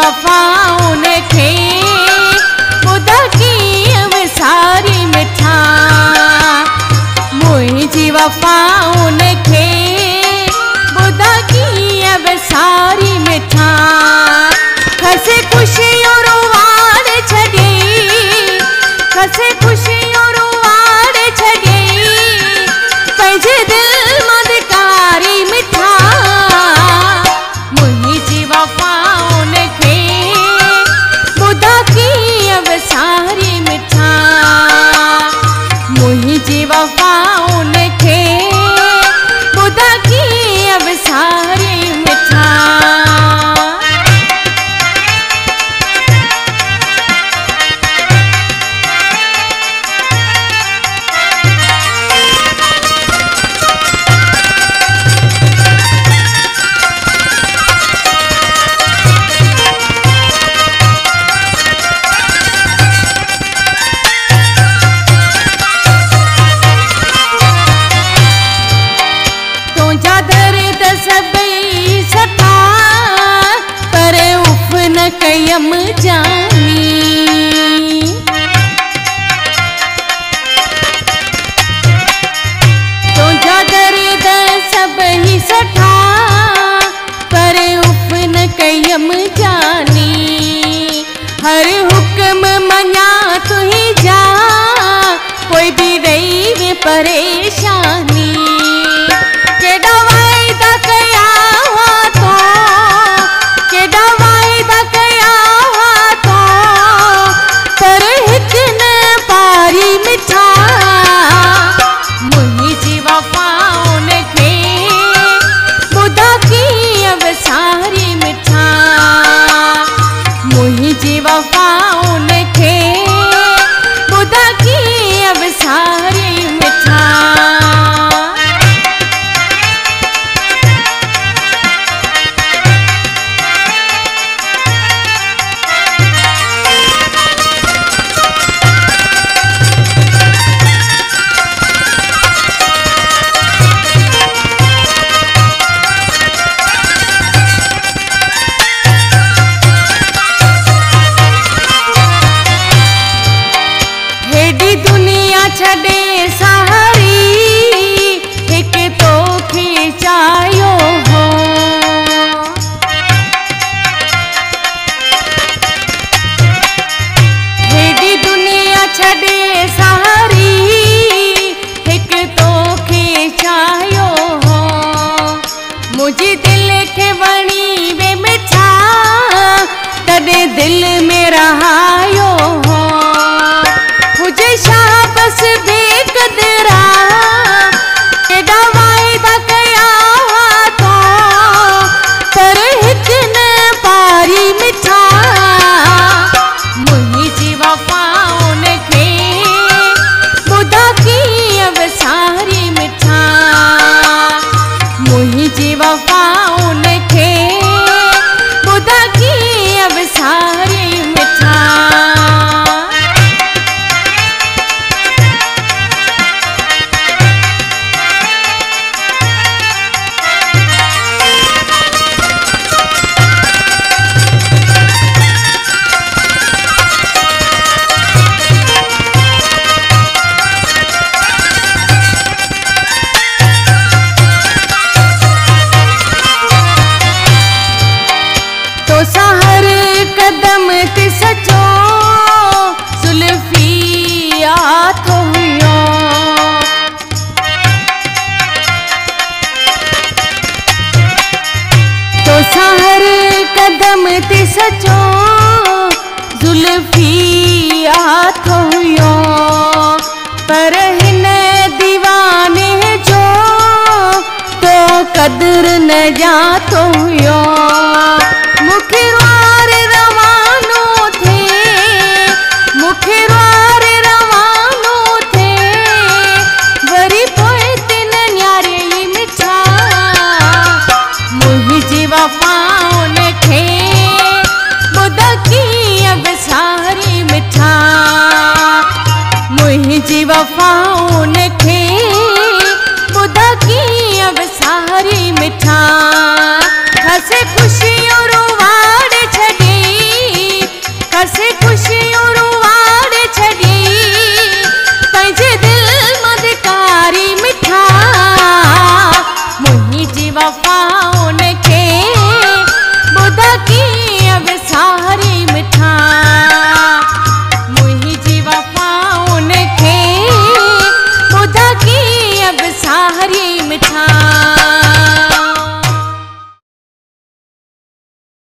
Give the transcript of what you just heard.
वफ़ाउन खे ॿुधा कीअं विसारी मिठा, मुंहिंजी वफ़ाउन खे ॿुधा कीअं विसारी मिठा। खसे ख़ुशियूं रुवाड़ छॾी, खसे ख़ुशियूं रुवाड़ छॾी, पंहिंजे दिल मां धिकारी मिठा, मुंहिंजी वफ़ाउन खे ॿुधा कीअं विसारी मिठा, मुंहिंजी वफ़ाउन खे ॿुधा कीअं विसारी मिठा। कयम जानी तुझा दर्द सभई सठा, पर उफ न कयम जानी, हर हुक्म मञा तुही जा, कोई भी रही वे परेशानी, केॾा वाइदा कया हुआ तो, केॾा वाइदा कया हुआ तो, पर हिक न पारी मिठा, मुंहिंजी वफ़ाउन खे ॿुधा कीअं विसारी मिठा, मुंहिंजी वफ़ाउन खे ॿुधा कीअं विसारी मिठा। छॾे सहारी हिक तोखे चाहियो हो, हेॾी दुनिया छॾे सहारी हिक तोखे चाहियो हो, मुंहिंजी दिल खे वणी वे मिठा, तॾहिं दिल में रहायो हो, मुझे शाबस बेक़दरा, केॾा वाइदा कया हुआ तो, पर हिक न पारी मिठा, मुंहिंजी वफ़ाउन खे ॿुधा कीअं विसारी मिठा, मुंहिंजी वफ़ाउन खे ॿुधा कीअं विसारी मिठा। हर कदम ते सचो जुल्फी हाथ हुयो, तो हर कदम ते सचो जुल्फी हाथ हुयो, पर हिन दीवाने जो तो कदर न जातो हुयो, मुखे वार रवानो थे, मुखे वार रवानो थे, वरी पोइ तिन न्यारे ई मिठा, मुंहिंजी वफ़ाउन खे ॿुधा कीअं विसारी मिठा, मुंहिंजी वफ़ाउन खे ॿुधा कीअं विसारी मिठा, खसे हरी मिठाई।